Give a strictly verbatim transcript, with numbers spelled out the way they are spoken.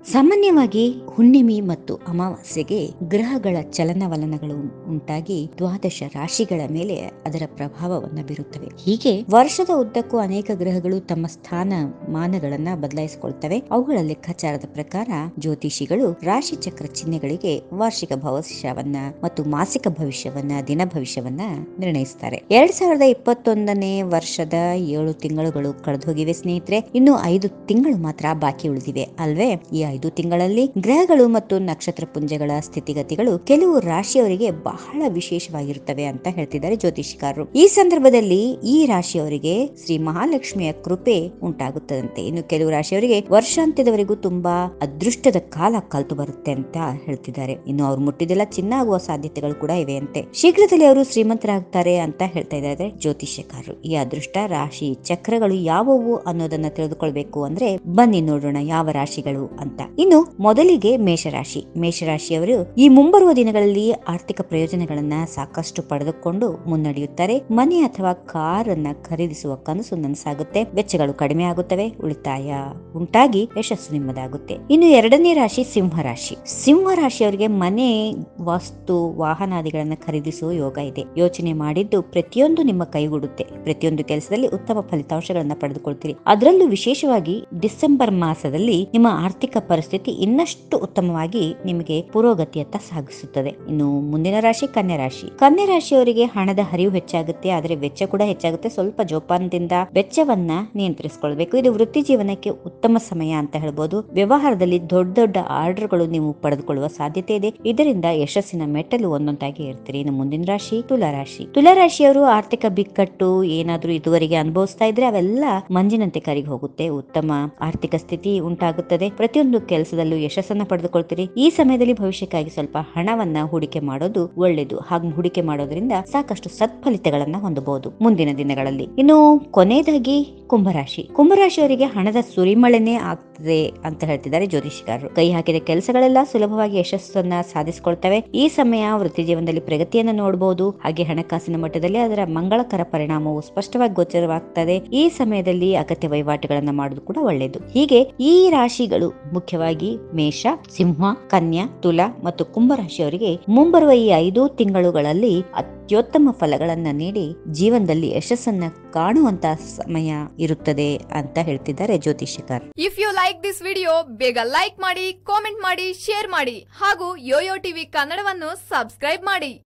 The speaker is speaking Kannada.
ಸಾಮಾನ್ಯವಾಗಿ ಹುಣ್ಣಿಮೆ ಮತ್ತು ಅಮಾವಾಸ್ಯೆಗೆ ಗ್ರಹಗಳ ಚಲನವಲನಗಳು ಉಂಟಾಗಿ ದ್ವಾದಶ ರಾಶಿಗಳ ಮೇಲೆ ಅದರ ಪ್ರಭಾವವನ್ನು ಬೀರುತ್ತವೆ. ಹೀಗೆ ವರ್ಷದ ಉದ್ದಕ್ಕೂ ಅನೇಕ ಗ್ರಹಗಳು ತಮ್ಮ ಸ್ಥಾನ ಮಾನಗಳನ್ನ ಬದಲಾಯಿಸಿಕೊಳ್ತವೆ. ಅವುಗಳ ಲೆಕ್ಕಾಚಾರದ ಪ್ರಕಾರ ಜ್ಯೋತಿಷಿಗಳು ರಾಶಿ ಚಕ್ರ ಚಿಹ್ನೆಗಳಿಗೆ ವಾರ್ಷಿಕ ಭವಿಷ್ಯವನ್ನ ಮತ್ತು ಮಾಸಿಕ ಭವಿಷ್ಯವನ್ನ ದಿನ ಭವಿಷ್ಯವನ್ನ ನಿರ್ಣಯಿಸುತ್ತಾರೆ. ಎರಡ್ ಸಾವಿರದ ಇಪ್ಪತ್ತೊಂದನೇ ವರ್ಷದ ಏಳು ತಿಂಗಳುಗಳು ಕಳೆದೋಗಿವೆ ಸ್ನೇಹಿತರೆ. ಇನ್ನು ಐದು ತಿಂಗಳು ಮಾತ್ರ ಬಾಕಿ ಉಳಿದಿವೆ ಅಲ್ವೇ? ಈ ಐದು ತಿಂಗಳಲ್ಲಿ ಗ್ರಹಗಳು ಮತ್ತು ನಕ್ಷತ್ರ ಪುಂಜಗಳ ಸ್ಥಿತಿಗತಿಗಳು ಕೆಲವು ರಾಶಿಯವರಿಗೆ ಬಹಳ ವಿಶೇಷವಾಗಿರುತ್ತವೆ ಅಂತ ಹೇಳ್ತಿದ್ದಾರೆ ಜ್ಯೋತಿಷಿಕಾರರು. ಈ ಸಂದರ್ಭದಲ್ಲಿ ಈ ರಾಶಿಯವರಿಗೆ ಶ್ರೀ ಮಹಾಲಕ್ಷ್ಮಿಯ ಕೃಪೆ ಉಂಟಾಗುತ್ತದಂತೆ. ಇನ್ನು ಕೆಲವು ರಾಶಿಯವರಿಗೆ ವರ್ಷಾಂತ್ಯದವರೆಗೂ ತುಂಬಾ ಅದೃಷ್ಟದ ಕಾಲ ಕಲ್ತು ಬರುತ್ತೆ ಅಂತ ಹೇಳ್ತಿದ್ದಾರೆ. ಇನ್ನು ಅವ್ರು ಮುಟ್ಟಿದೆಲ್ಲ ಚಿನ್ನ ಆಗುವ ಸಾಧ್ಯತೆಗಳು ಕೂಡ ಇವೆ ಅಂತೆ. ಶೀಘ್ರದಲ್ಲಿ ಅವರು ಶ್ರೀಮಂತರಾಗ್ತಾರೆ ಅಂತ ಹೇಳ್ತಾ ಇದ್ದಾರೆ ಜ್ಯೋತಿಷ್ಯಕಾರರು. ಈ ಅದೃಷ್ಟ ರಾಶಿ ಚಕ್ರಗಳು ಯಾವುವು ಅನ್ನೋದನ್ನ ತಿಳಿದುಕೊಳ್ಬೇಕು ಅಂದ್ರೆ ಬನ್ನಿ ನೋಡೋಣ ಯಾವ ರಾಶಿಗಳು ಅಂತ. ಇನ್ನು ಮೊದಲಿಗೆ ಮೇಷರಾಶಿ. ಮೇಷರಾಶಿಯವರು ಈ ಮುಂಬರುವ ದಿನಗಳಲ್ಲಿ ಆರ್ಥಿಕ ಪ್ರಯೋಜನಗಳನ್ನ ಸಾಕಷ್ಟು ಪಡೆದುಕೊಂಡು ಮುನ್ನಡೆಯುತ್ತಾರೆ. ಮನೆ ಅಥವಾ ಕಾರ್ ಅನ್ನ ಖರೀದಿಸುವ ಕನಸು ನನಸಾಗುತ್ತೆ. ವೆಚ್ಚಗಳು ಕಡಿಮೆ ಆಗುತ್ತವೆ. ಉಳಿತಾಯ ಉಂಟಾಗಿ ಯಶಸ್ಸು ನಿಮ್ಮದಾಗುತ್ತೆ. ಇನ್ನು ಎರಡನೇ ರಾಶಿ ಸಿಂಹರಾಶಿ. ಸಿಂಹರಾಶಿಯವರಿಗೆ ಮನೆ, ವಸ್ತು, ವಾಹನಾದಿಗಳನ್ನ ಖರೀದಿಸುವ ಯೋಗ ಇದೆ. ಯೋಚನೆ ಮಾಡಿದ್ದು ಪ್ರತಿಯೊಂದು ನಿಮ್ಮ ಕೈಗೂಡುತ್ತೆ. ಪ್ರತಿಯೊಂದು ಕೆಲಸದಲ್ಲಿ ಉತ್ತಮ ಫಲಿತಾಂಶಗಳನ್ನ ಪಡೆದುಕೊಳ್ತೀರಿ. ಅದರಲ್ಲೂ ವಿಶೇಷವಾಗಿ ಡಿಸೆಂಬರ್ ಮಾಸದಲ್ಲಿ ನಿಮ್ಮ ಆರ್ಥಿಕ ಪರಿಸ್ಥಿತಿ ಇನ್ನಷ್ಟು ಉತ್ತಮವಾಗಿ ನಿಮಗೆ ಪುರೋಗತಿಯತ್ತ ಸಾಗಿಸುತ್ತದೆ. ಇನ್ನು ಮುಂದಿನ ರಾಶಿ ಕನ್ಯಾ ರಾಶಿ. ಕನ್ಯಾ ರಾಶಿಯವರಿಗೆ ಹಣದ ಹರಿವು ಹೆಚ್ಚಾಗುತ್ತೆ, ಆದರೆ ವೆಚ್ಚ ಕೂಡ ಹೆಚ್ಚಾಗುತ್ತೆ. ಸ್ವಲ್ಪ ಜೋಪಾನದಿಂದ ವೆಚ್ಚವನ್ನ ನಿಯಂತ್ರಿಸಿಕೊಳ್ಬೇಕು. ಇದು ವೃತ್ತಿ ಜೀವನಕ್ಕೆ ಉತ್ತಮ ಸಮಯ ಅಂತ ಹೇಳ್ಬೋದು. ವ್ಯವಹಾರದಲ್ಲಿ ದೊಡ್ಡ ದೊಡ್ಡ ಆರ್ಡರ್ಗಳು ನೀವು ಪಡೆದುಕೊಳ್ಳುವ ಸಾಧ್ಯತೆ ಇದೆ. ಇದರಿಂದ ಯಶಸ್ಸಿನ ಮೆಟ್ಟಲು ಒಂದೊಂದಾಗಿ ಇರ್ತೀರಿ. ಇನ್ನು ಮುಂದಿನ ರಾಶಿ ತುಲಾ ರಾಶಿ. ತುಲಾ ರಾಶಿಯವರು ಆರ್ಥಿಕ ಬಿಕ್ಕಟ್ಟು ಏನಾದ್ರೂ ಇದುವರೆಗೆ ಅನುಭವಿಸ್ತಾ ಇದ್ರೆ ಅವೆಲ್ಲ ಮಂಜಿನಂತೆ ಕರಿಗೆ ಹೋಗುತ್ತೆ. ಉತ್ತಮ ಆರ್ಥಿಕ ಸ್ಥಿತಿ ಉಂಟಾಗುತ್ತದೆ. ಪ್ರತಿಯೊಂದು ಕೆಲಸದಲ್ಲೂ ಯಶಸ್ಸನ್ನ ಪಡೆದುಕೊಳ್ತೀರಿ. ಈ ಸಮಯದಲ್ಲಿ ಭವಿಷ್ಯಕ್ಕಾಗಿ ಸ್ವಲ್ಪ ಹಣವನ್ನ ಹೂಡಿಕೆ ಮಾಡೋದು ಒಳ್ಳೆಯದು. ಹಾಗೆ ಹೂಡಿಕೆ ಮಾಡೋದ್ರಿಂದ ಸಾಕಷ್ಟು ಸತ್ಫಲಿತಗಳನ್ನ ಹೊಂದಬಹುದು ಮುಂದಿನ ದಿನಗಳಲ್ಲಿ. ಇನ್ನು ಕೊನೆಯದಾಗಿ ಕುಂಭರಾಶಿ. ಕುಂಭರಾಶಿಯವರಿಗೆ ಹಣದ ಸುರಿಮಳೆನೇ ಆಗ್ತದೆ ಅಂತ ಹೇಳ್ತಿದ್ದಾರೆ ಜ್ಯೋತಿಷಿಕಾರರು. ಕೈ ಹಾಕಿದ ಕೆಲಸಗಳೆಲ್ಲ ಸುಲಭವಾಗಿ ಯಶಸ್ಸನ್ನ ಸಾಧಿಸಿಕೊಳ್ತವೆ. ಈ ಸಮಯ ವೃತ್ತಿ ಜೀವನದಲ್ಲಿ ಪ್ರಗತಿಯನ್ನ ನೋಡಬಹುದು. ಹಾಗೆ ಹಣಕಾಸಿನ ಮಟ್ಟದಲ್ಲಿ ಅದರ ಮಂಗಳಕರ ಪರಿಣಾಮವು ಸ್ಪಷ್ಟವಾಗಿ ಗೋಚರವಾಗ್ತದೆ. ಈ ಸಮಯದಲ್ಲಿ ಅಗತ್ಯ ವಹಿವಾಟುಗಳನ್ನ ಮಾಡೋದು ಕೂಡ ಒಳ್ಳೆಯದು. ಹೀಗೆ ಈ ರಾಶಿಗಳು ಮುಖ್ಯವಾಗಿ ಮೇಷ, ಸಿಂಹ, ಕನ್ಯಾ, ತುಲಾ ಮತ್ತು ಕುಂಭರಾಶಿಯವರಿಗೆ ಮುಂಬರುವ ಈ ಐದು ತಿಂಗಳುಗಳಲ್ಲಿ ಅತ್ಯುತ್ತಮ ಫಲಗಳನ್ನ ನೀಡಿ ಜೀವನದಲ್ಲಿ ಯಶಸ್ಸನ್ನ ಕಾಣುವಂತ ಸಮಯ ಇರುತ್ತದೆ ಅಂತ ಹೇಳ್ತಿದ್ದಾರೆ ಜ್ಯೋತಿಷಿಕರು. If you like this video ಬೇಗ ಲೈಕ್ ಮಾಡಿ, ಕಾಮೆಂಟ್ ಮಾಡಿ, ಶೇರ್ ಮಾಡಿ ಹಾಗೂ ಯೋಯೋ ಟಿವಿ ಕನ್ನಡವನ್ನು ಸಬ್ಸ್ಕ್ರೈಬ್ ಮಾಡಿ.